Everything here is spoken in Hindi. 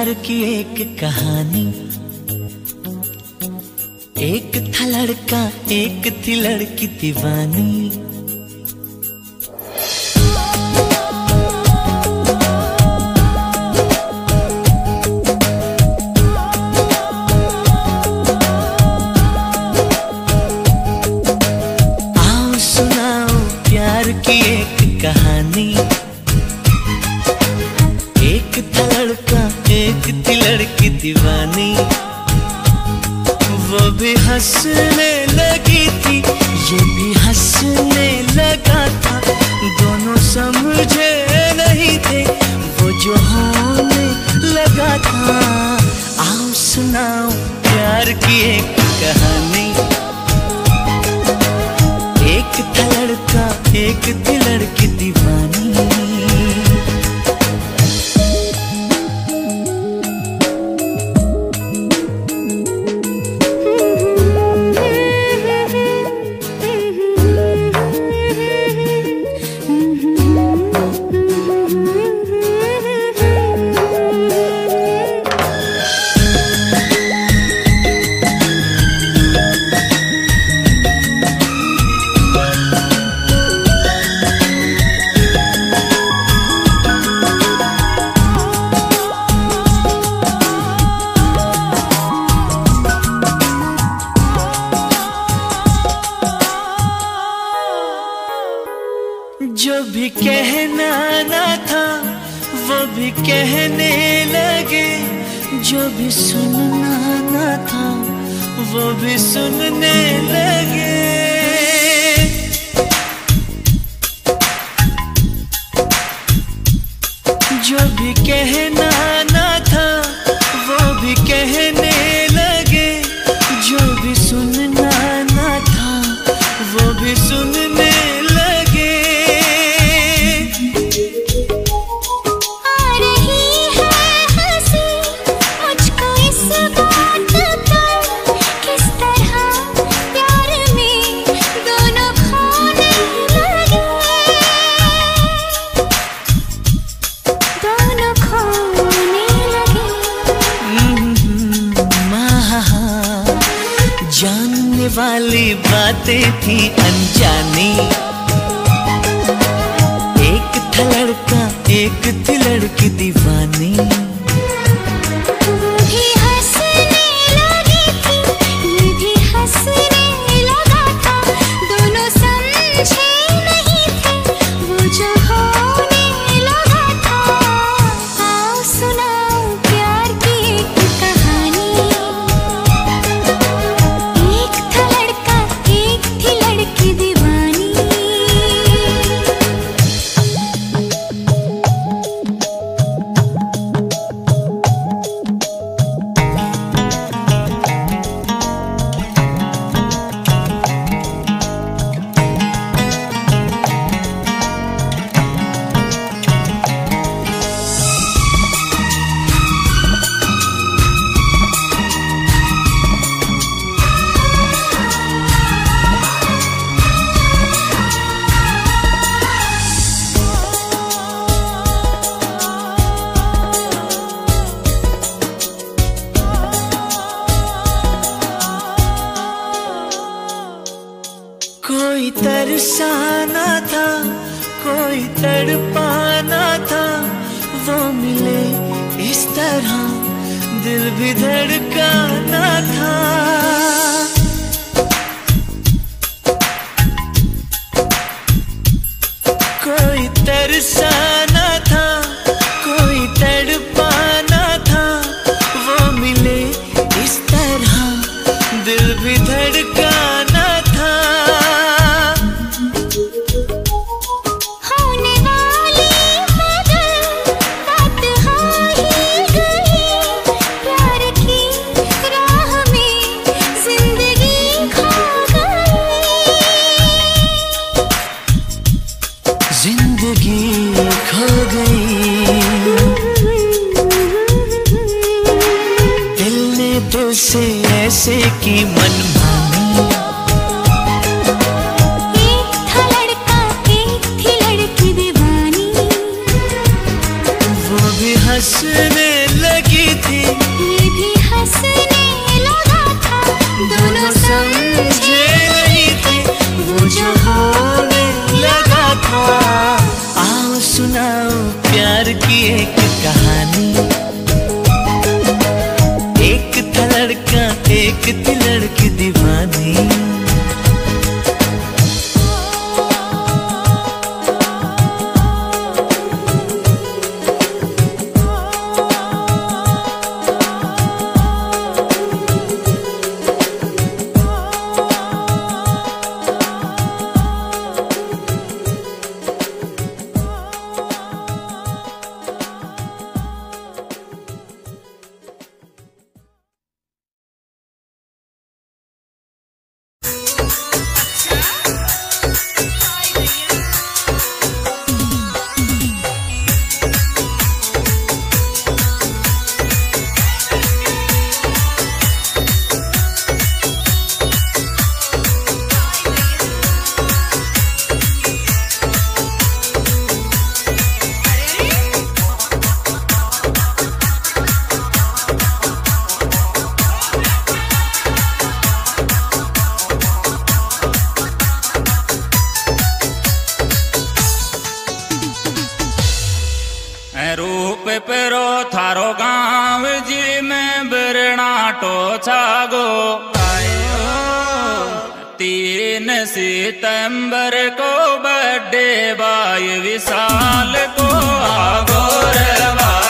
प्यार की एक कहानी। एक था लड़का, एक थी लड़की दीवानी। आओ सुनाओ प्यार की एक कहानी। एक था लड़का, एक थी लड़की दीवानी। वो भी हंसने लगी थी, ये भी हंसने लगा था। दोनों समझे नहीं थे, वो जो होने लगा था। आओ सुनाओ प्यार की एक कहानी। एक था लड़का, एक थी लड़की दीवानी। जो भी कहना ना था वो भी कहने लगे। जो भी सुनना ना था वो भी सुनने लगे। जो भी कहना ना था वो भी कहने लगे। जो भी सुनना ना था वो भी सुनने लगे। जानने वाली बातें थी अनजानी। एक था लड़का, एक थी लड़की दीवानी। भी हंसने लगी थी, ये भी हंसने लगा था। दोनों समझे नहीं थे, वो जो होने लगा था। आओ सुनाओ प्यार की एक कहानी। एक था लड़का, एक थी लड़की दीवानी। कोई तरसाना था, कोई तड़पाना था। वो मिले इस तरह दिल भी धड़काना था। कोई तरसाना था, कोई तड़पाना था। वो मिले इस तरह दिल भी धड़काना था। होने वाली मगर बात हो ही गई। प्यार की राह में जिंदगी खो गई। जिंदगी थारो गाँव जी में बिरनाटो छागो 3 सितंबर को बर्थडे 22 साल को आगो रे